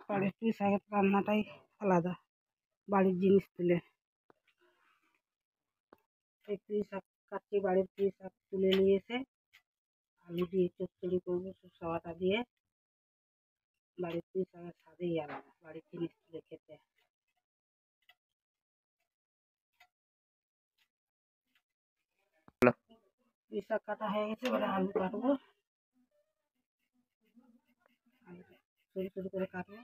বাড়ির পুঁই শাকের রান্নাটাই আলাদা, বাড়ির জিনিস তুলে। এই পুঁই শাক কাটছি, বাড়ির পুঁই শাক তুলে নিয়ে এসে আলু দিয়ে চচ্চড়ি করবো, সরষে বাটা দিয়ে। বাড়ির পুঁই শাকের স্বাদেই আলাদা, বাড়ির জিনিস তুলে খেতে। পুঁই শাক কাটা হয়ে গেছে, এবারে আলু কাটবো, সরু সরু করে কাটবো।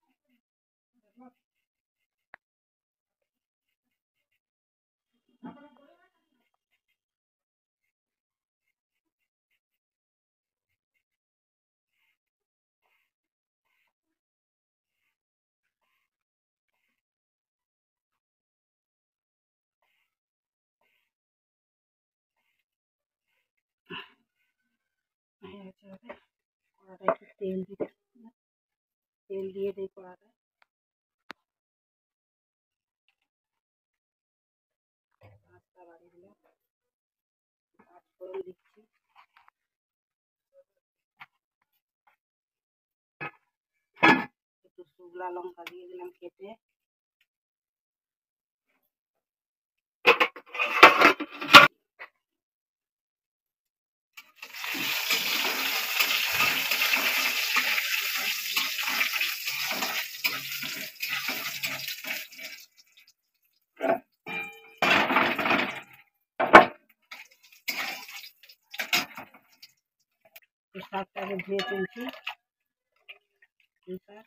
হয়ে গেছে, এবারে কড়াটা একটু তেল দিয়ে দিই কড়াটায়। আঁচটা বাড়িয়ে দিলাম, পাঁচ ফোড়ন দিচ্ছি, একটু শুকনো লঙ্কা দিয়ে দিলাম কেটে। শাকটাকে ধুয়ে তুলছি, শাক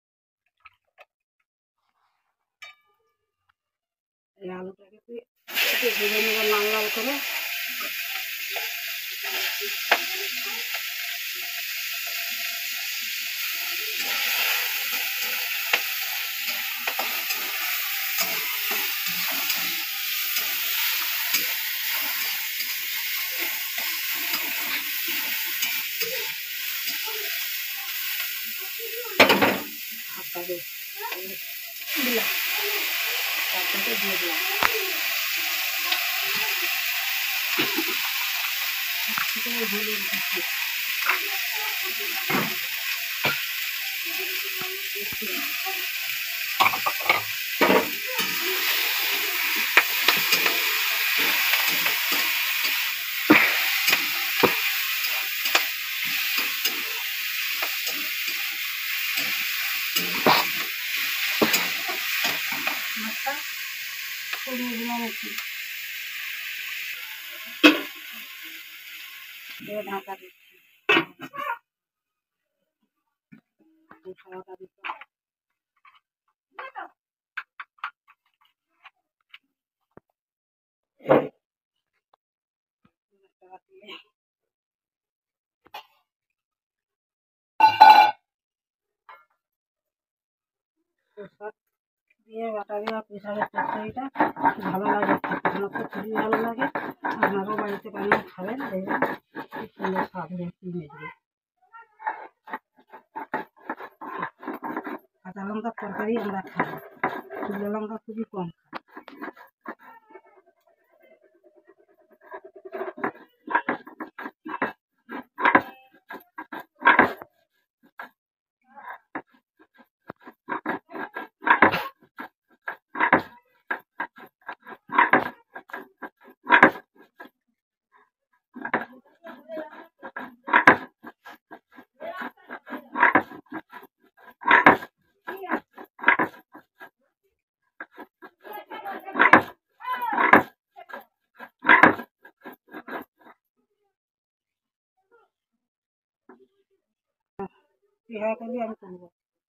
এই আলুটাকে ভেজে নেব লাল লাল করে। হাতটাকে দিলাম, তারপরে দিয়ে দিলাম, ভুলে দিচ্ছি। মাছটা সরিয়ে দিলাম একটু, দিয়ে ঢাকা দিচ্ছি, ঢাকা দিচ্ছি। দিয়ে বাটা দেওয়া পুঁই শাকের তরকারিটা ভালো লাগে খেতে, আমার তো খুবই ভালো লাগে। আপনারাও বাড়িতে বানিয়ে খাবেন, দেখবেন খুব সুন্দর স্বাদ হবে কিনে দিয়ে। কাঁচা লঙ্কার তরকারি আমরা খাই, শুকনো লঙ্কা খুবই কম খাই। কীভাবে করবি আমি করবো।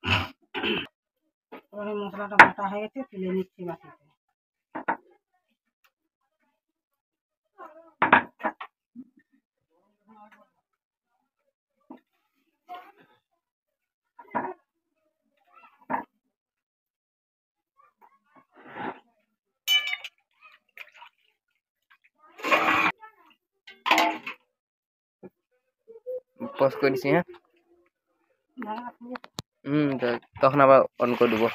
এবারে মশলাটা বাটা হয়ে গেছে, তুলে নিচ্ছি বাটিতে। পজ করেছি, হ্যাঁ তখন আবার অন করে দেবো।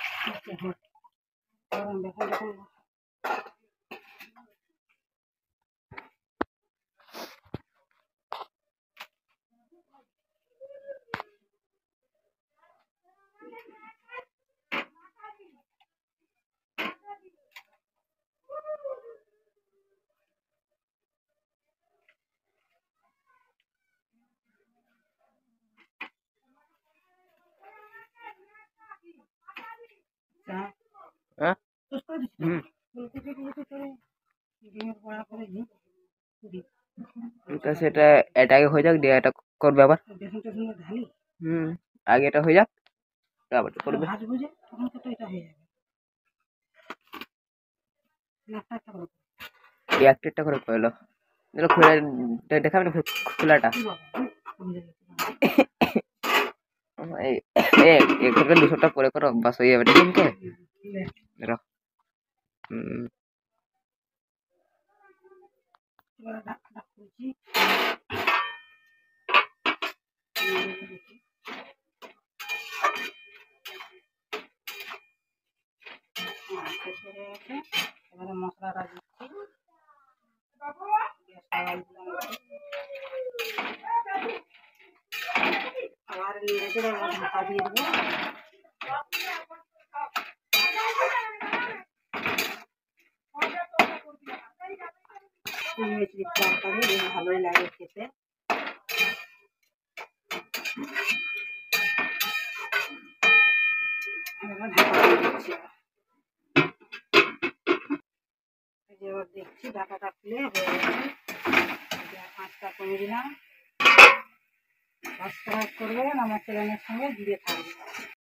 হ্যাঁ হ্যাঁ টোস্ট করে দিচ্ছি হুম ফুলকপি টুলকপি করে ডিমের বড়া করে দিই দিই তো সেটা এটা আগে হয়ে যাক দিয়ে এটা করবে আবার বেসন টেসন দিয়ে ঢালি হুম আগে এটা হয়ে যাক আবার এটা করবে ভাজবো যে তখন তো এটা হয়ে যাবে একটা একটা করে এই একটা একটা করে করলো দিলো খুলে দেখাবে না খোলাটা কি বাবা কমে যাবে এই এখানে 200টা পরে করো বাস হয়ে যাবে ঠিক আছে রাখ হুম এবার ডাক ডাক করছি এবারে মশলাটা দিচ্ছি গ্যাসটা অন দিলাম আবার নেড়ে চেড়ে আবার ঢাকা দিয়ে দেবো মিষ্টি দিচ্ছি হালকা দিয়ে বেশ ভালোই লাগে খেতে এবার ঢাকা দিয়ে দিচ্ছি এবার দেখছি ঢাকাটা খুলে হয়ে গেছে আঁচটা কমে দিলাম সাবস্ক্রাইব করবেন আমার চ্যানেলের সঙ্গে জুড়ে থাকবেন